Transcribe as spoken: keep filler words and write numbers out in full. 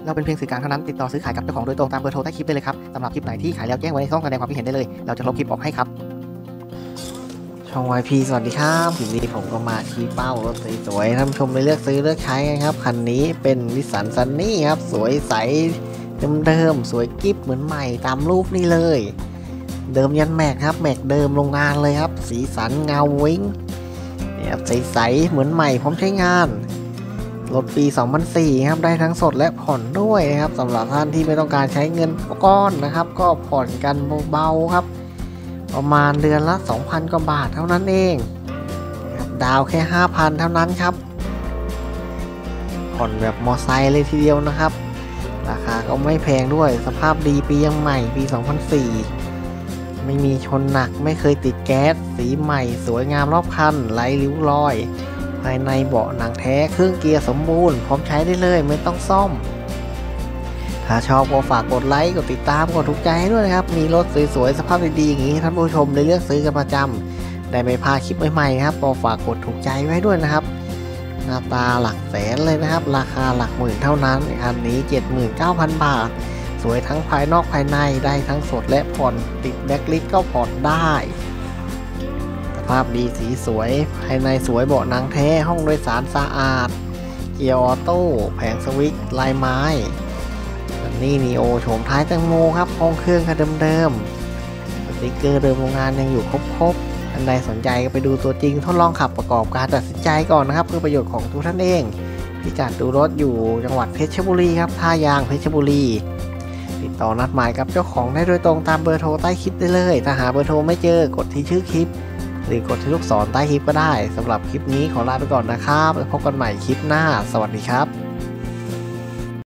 เราเป็นเพียงสื่อกลางเท่านั้นติดต่อซื้อขายกับเจ้าของโดยตรงตามเบอร์โทรใต้คลิปได้เลยครับสำหรับคลิปไหนที่ขายแล้วแจ้งไว้ในช่องแสดงความคิดเห็นได้เลยเราจะลบคลิปออกให้ครับช่อง วาย พี สวัสดีครับคลิปนี้ผมก็มาชี้เป้ารถสวยๆท่านผู้ชมไปเลือกซื้อเลือกใช้กันครับคันนี้เป็นนิสสันซันนี่ครับสวยใสเดิมๆสวยกิ๊บเหมือนใหม่ตามรูปนี่เลยเดิมยันแม็กครับแม็กเดิมโรงงานเลยครับสีสันเงาวิ้งเนี่ยใสๆเหมือนใหม่พร้อมใช้งานรถปี สองพันสี่ ครับได้ทั้งสดและผ่อนด้วยนะครับสำหรับท่านที่ไม่ต้องการใช้เงินก้อนนะครับก็ผ่อนกันเบาๆครับประมาณเดือนละ สองพัน กว่าบาทเท่านั้นเองดาวแค่ ห้าพัน เท่านั้นครับผ่อนแบบมอไซค์เลยทีเดียวนะครับราคาก็ไม่แพงด้วยสภาพดีปียังใหม่ปี สองพันสี่ ไม่มีชนหนักไม่เคยติดแก๊สสีใหม่สวยงามรอบคันไร้ริ้วรอยภายในเบาะหนังแท้เครื่องเกียร์สมบูรณ์พร้อมใช้ได้เลยไม่ต้องซ่อมถ้าชอบก็ฝากกดไลค์กดติดตามกดถูกใจให้ด้วยนะครับมีรถสวยๆสภาพดีๆอย่างนี้ท่านผู้ชมได้เลือกซื้อกันประจำได้ไม่พลาดคลิปใหม่ๆครับก็ฝากกดถูกใจไว้ด้วยนะครับหน้าตาหลักแสนเลยนะครับราคาหลักหมื่นเท่านั้นอันนี้ เจ็ดหมื่นเก้าพัน บาทสวยทั้งภายนอกภายในได้ทั้งสดและผ่อนติดแบ็คลิสต์ก็ผ่อนได้สภาพดีสีสวยภายในสวยเบาะหนังแท้ห้องโดยสารสะอาดเกียร์ออโต้แผงสวิตช์ลายไม้นี่นีโอโฉมท้ายแตงโมครับห้องเครื่องคันเดิมๆสติกเกอร์เดิมโรงงานยังอยู่ครบๆอันใดสนใจก็ไปดูตัวจริงทดลองขับประกอบการตัดสินใจก่อนนะครับเพื่อประโยชน์ของทุกท่านเองพิกัดดูรถอยู่จังหวัดเพชรบุรีครับท่ายางเพชรบุรีติดต่อนัดหมายกับเจ้าของได้โดยตรงตามเบอร์โทรใต้คลิปได้เลยถ้าหาเบอร์โทรไม่เจอกดที่ชื่อคลิปหรือกดที่ลูกศรใต้คลิปก็ได้สำหรับคลิปนี้ขอลาไปก่อนนะครับแล้วพบกันใหม่คลิปหน้าสวัสดีครับ